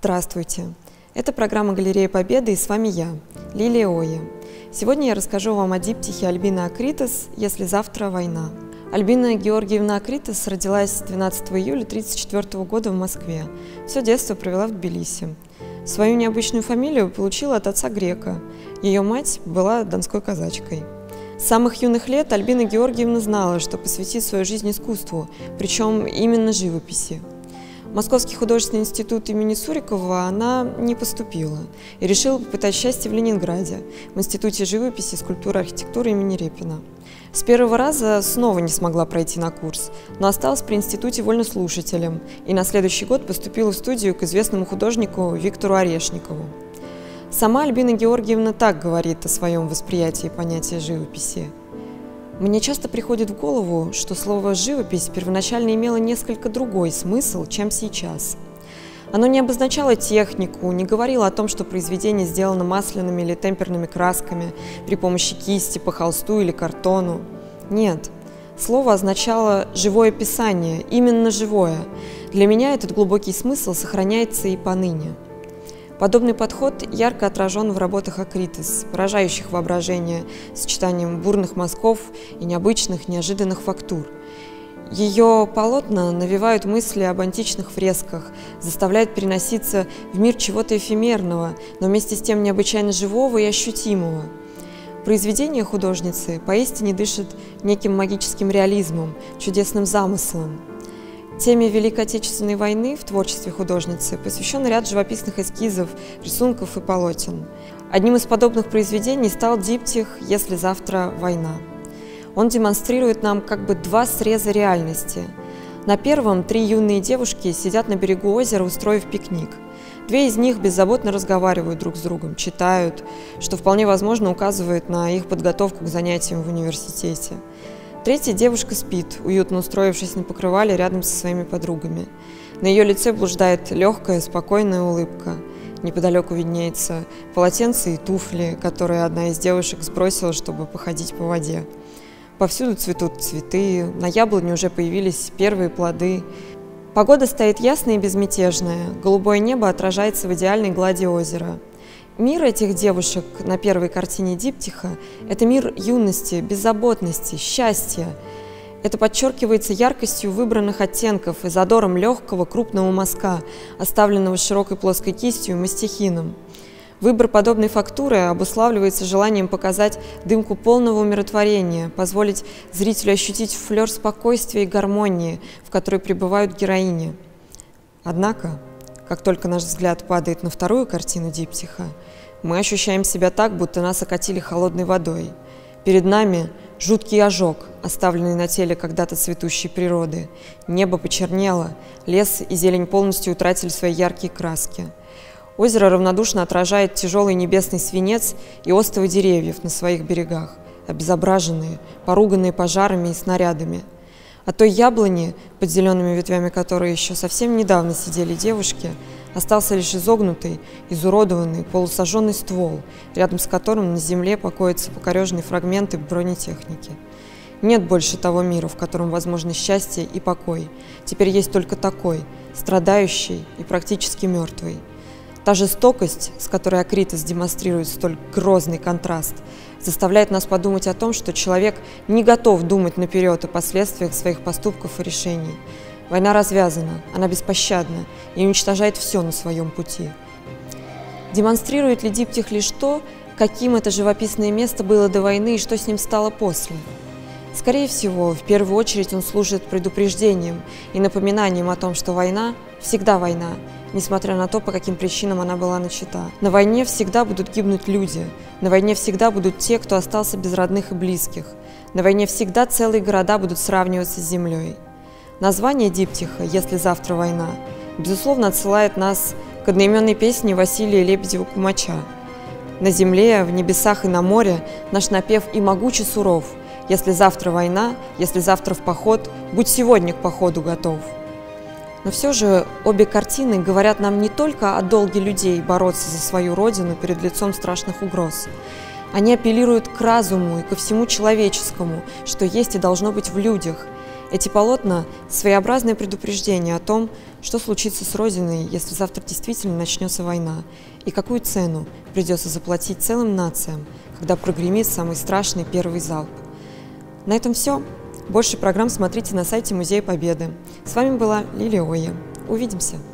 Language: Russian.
Здравствуйте! Это программа «Галерея Победы» и с вами я, Лилия Оя. Сегодня я расскажу вам о диптихе Альбины Акритос «Если завтра война». Альбина Георгиевна Акритос родилась 12 июля 1934 года в Москве. Все детство провела в Тбилиси. Свою необычную фамилию получила от отца грека. Ее мать была донской казачкой. С самых юных лет Альбина Георгиевна знала, что посвятит свою жизнь искусству, причем именно живописи. В Московский художественный институт имени Сурикова она не поступила и решила попытать счастье в Ленинграде, в Институте живописи, скульптуры и архитектуры имени Репина. С первого раза снова не смогла пройти на курс, но осталась при институте вольнослушателем и на следующий год поступила в студию к известному художнику Виктору Орешникову. Сама Альбина Георгиевна так говорит о своем восприятии понятия живописи. Мне часто приходит в голову, что слово «живопись» первоначально имело несколько другой смысл, чем сейчас. Оно не обозначало технику, не говорило о том, что произведение сделано масляными или темперными красками при помощи кисти по холсту или картону. Нет, слово означало «живое писание», именно живое. Для меня этот глубокий смысл сохраняется и поныне. Подобный подход ярко отражен в работах Акритос, поражающих воображение сочетанием бурных мазков и необычных, неожиданных фактур. Ее полотна навевают мысли об античных фресках, заставляют переноситься в мир чего-то эфемерного, но вместе с тем необычайно живого и ощутимого. Произведения художницы поистине дышат неким магическим реализмом, чудесным замыслом. Теме Великой Отечественной войны в творчестве художницы посвящен ряд живописных эскизов, рисунков и полотен. Одним из подобных произведений стал диптих «Если завтра война». Он демонстрирует нам как бы два среза реальности. На первом три юные девушки сидят на берегу озера, устроив пикник. Две из них беззаботно разговаривают друг с другом, читают, что вполне возможно указывает на их подготовку к занятиям в университете. Третья девушка спит, уютно устроившись на покрывале рядом со своими подругами. На ее лице блуждает легкая, спокойная улыбка. Неподалеку виднеется полотенце и туфли, которые одна из девушек сбросила, чтобы походить по воде. Повсюду цветут цветы, на яблоне уже появились первые плоды. Погода стоит ясная и безмятежная, голубое небо отражается в идеальной глади озера. Мир этих девушек на первой картине диптиха – это мир юности, беззаботности, счастья. Это подчеркивается яркостью выбранных оттенков и задором легкого крупного мазка, оставленного широкой плоской кистью и мастихином. Выбор подобной фактуры обуславливается желанием показать дымку полного умиротворения, позволить зрителю ощутить флер спокойствия и гармонии, в которой пребывают героини. Однако, как только наш взгляд падает на вторую картину диптиха, мы ощущаем себя так, будто нас окатили холодной водой. Перед нами жуткий ожог, оставленный на теле когда-то цветущей природы. Небо почернело, лес и зелень полностью утратили свои яркие краски. Озеро равнодушно отражает тяжелый небесный свинец и остовы деревьев на своих берегах, обезображенные, поруганные пожарами и снарядами. От той яблони, под зелеными ветвями которой еще совсем недавно сидели девушки, остался лишь изогнутый, изуродованный, полусожженный ствол, рядом с которым на земле покоятся покореженные фрагменты бронетехники. Нет больше того мира, в котором возможны счастье и покой. Теперь есть только такой, страдающий и практически мертвый. Та жестокость, с которой Акритос демонстрирует столь грозный контраст, заставляет нас подумать о том, что человек не готов думать наперед о последствиях своих поступков и решений. Война развязана, она беспощадна и уничтожает все на своем пути. Демонстрирует ли диптих лишь то, каким это живописное место было до войны и что с ним стало после? Скорее всего, в первую очередь он служит предупреждением и напоминанием о том, что война всегда война, несмотря на то, по каким причинам она была начата. На войне всегда будут гибнуть люди, на войне всегда будут те, кто остался без родных и близких, на войне всегда целые города будут сравниваться с землей. Название диптиха «Если завтра война» безусловно отсылает нас к одноименной песне Василия Лебедева-Кумача. На земле, в небесах и на море наш напев и могуч и суров. Если завтра война, если завтра в поход, будь сегодня к походу готов. Но все же обе картины говорят нам не только о долге людей бороться за свою родину перед лицом страшных угроз. Они апеллируют к разуму и ко всему человеческому, что есть и должно быть в людях. Эти полотна – своеобразное предупреждение о том, что случится с Родиной, если завтра действительно начнется война, и какую цену придется заплатить целым нациям, когда прогремит самый страшный первый залп. На этом все. Больше программ смотрите на сайте Музея Победы. С вами была Лилия Оя. Увидимся!